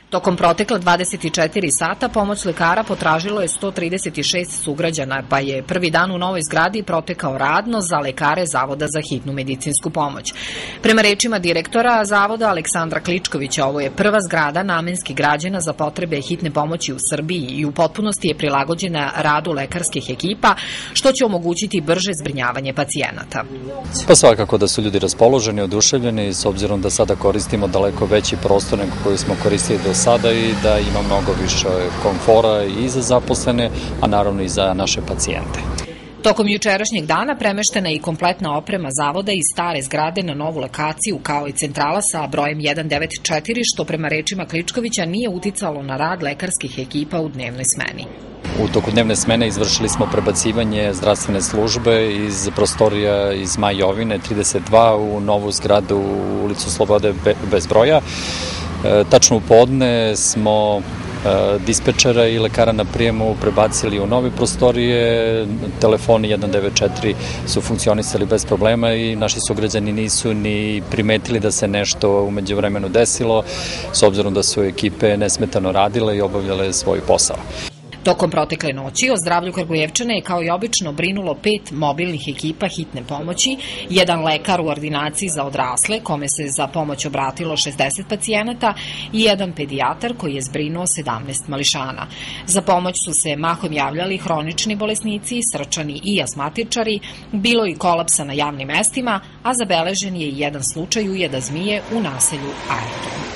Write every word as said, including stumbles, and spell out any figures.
Tokom protekla dvadeset četiri sata pomoć lekara potražilo je sto trideset šest sugrađana, pa je prvi dan u novoj zgradi protekao radno za lekare Zavoda za hitnu medicinsku pomoć. Prema rečima direktora Zavoda Aleksandra Kličkovića, ovo je prva zgrada namenski građena za potrebe hitne pomoći u Srbiji i u potpunosti je prilagođena radu lekarskih ekipa, što će omogućiti brže zbrinjavanje pacijenata. Pa svakako da su ljudi raspoloženi, oduševljeni, s obzirom da sada koristimo daleko veći prostor nego koji smo koristili do sada i da ima mnogo više komfora i za zaposlene, a naravno i za naše pacijente. Tokom jučerašnjeg dana premeštena je i kompletna oprema zavoda iz stare zgrade na novu lokaciju, kao i centrala sa brojem jedan devet četiri, što prema rečima Kličkovića nije uticalo na rad lekarskih ekipa u dnevnoj smeni. U toku dnevne smene izvršili smo prebacivanje zdravstvene službe iz prostorija iz Maj Jovine trideset dva u novu zgradu u ulicu Slobode bez broja. Tačno u podne smo dispečera i lekara na prijemu prebacili u nove prostorije, telefoni jedan devet četiri su funkcionisali bez problema i naši sugrađani nisu ni primetili da se nešto umeđu vremenu desilo, s obzirom da su ekipe nesmetano radile i obavljale svoj posao. Tokom protekle noći o zdravlju Kragujevčana je kao i obično brinulo pet mobilnih ekipa hitne pomoći, jedan lekar u ordinaciji za odrasle, kome se za pomoć obratilo šezdeset pacijenata, i jedan pedijatar koji je zbrinuo sedamnaest mališana. Za pomoć su se mahom javljali hronični bolesnici, srčani i astmatičari, bilo i kolapsa na javnim mestima, a zabeležen je i jedan slučaj ujeda zmije u naselju Aerodrom.